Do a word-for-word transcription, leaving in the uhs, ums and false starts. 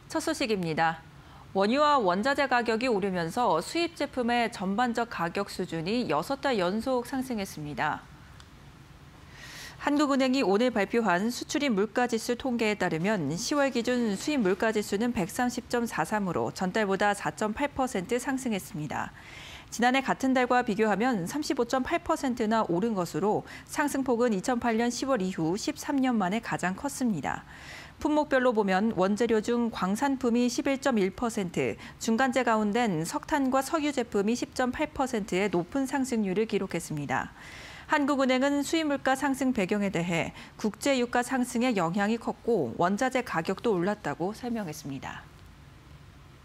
첫 소식입니다. 원유와 원자재 가격이 오르면서 수입 제품의 전반적 가격 수준이 여섯 달 연속 상승했습니다. 한국은행이 오늘 발표한 수출입 물가지수 통계에 따르면 시월 기준 수입 물가지수는 백삼십 점 사삼으로 전달보다 사 점 팔 퍼센트 상승했습니다. 지난해 같은 달과 비교하면 삼십오 점 팔 퍼센트나 오른 것으로 상승폭은 이천팔 년 시월 이후 십삼 년 만에 가장 컸습니다. 품목별로 보면 원재료 중 광산품이 십일 점 일 퍼센트, 중간재 가운데는 석탄과 석유 제품이 십 점 팔 퍼센트의 높은 상승률을 기록했습니다. 한국은행은 수입물가 상승 배경에 대해 국제 유가 상승의 영향이 컸고 원자재 가격도 올랐다고 설명했습니다.